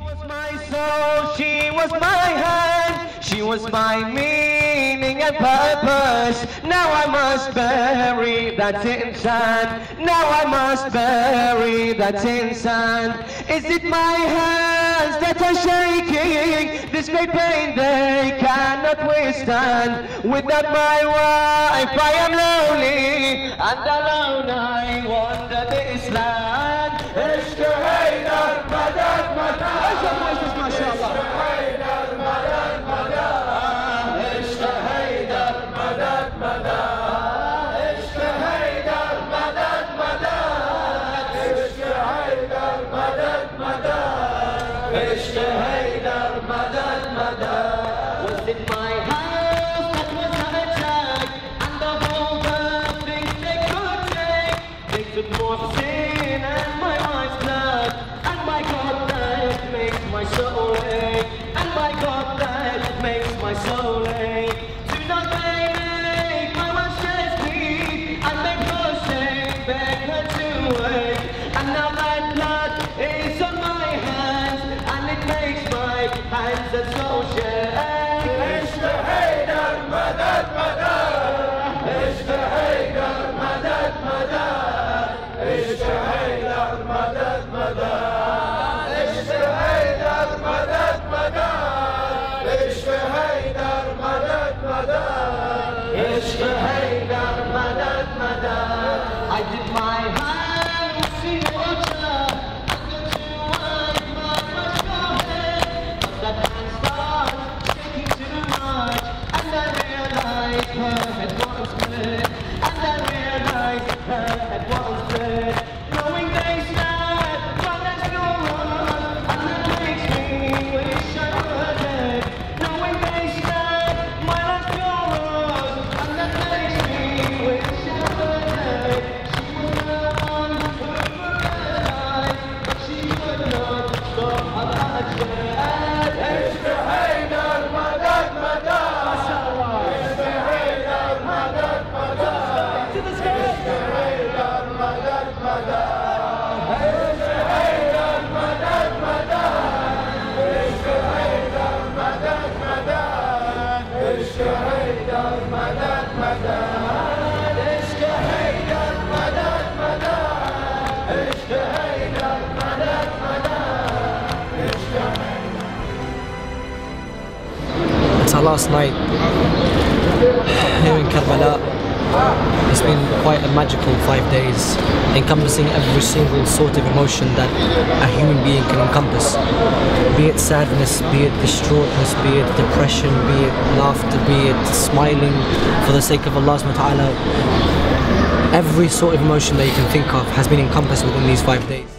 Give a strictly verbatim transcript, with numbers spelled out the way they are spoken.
was my soul, she was my hand, she was my meaning and purpose. Now I must bury that in sand. Now I must bury that in sand. Is it my hands that are shaking? This great pain they cannot withstand. Without my wife I am lonely, and alone I wander this land. عشق حيدر مدد مدد ما شاء الله حيدر مدد مدد عشق حيدر مدد مدد عشق حيدر مدد مدد عشق حيدر مدد مدد عشق حيدر مدد مدد. Was it my house that was attacked, and of all the things they could take, they took more sin and my eyes blood, and my God that makes my soul ache, and my God that makes my soul ache. Do not they make my one chest bleed, and make her shame, beg her to wake, and now that blood is on my hands, and it makes my hands and soul shake. عشق حيدر مدد مدد عشق حيدر مدد مدد عشق حيدر مدد مدد عشق حيدر مدد مدد عشق حيدر مدد مدد عشق حيدر مدد مدد. I did my hand see water, and the two eyes my Mashhad, but that hand started shaking too much, and I realized her head was split, and I realized her head was split. Knowing they stand right next to us, and that makes me wish I were dead. Knowing they stand right next to us, and that makes me wish I were dead. She was the one who realized, but she could not stop her bloodshed. عشق حيدر مدد مدد عشق حيدر مدد مدد عشق حيدر مدد مدد عشق حيدر مدد مدد عشق حيدر مدد مدد عشق حيدر مدد مدد عشق حيدر مدد مدد عشق حيدر مدد مدد عشق حيدر. It's our last night here in Karbala. It's been quite a magical five days, encompassing every single sort of emotion that a human being can encompass. Be it sadness, be it distraughtness, be it depression, be it laughter, be it smiling for the sake of Allah subhanahu wa ta'ala. Every sort of emotion that you can think of has been encompassed within these five days.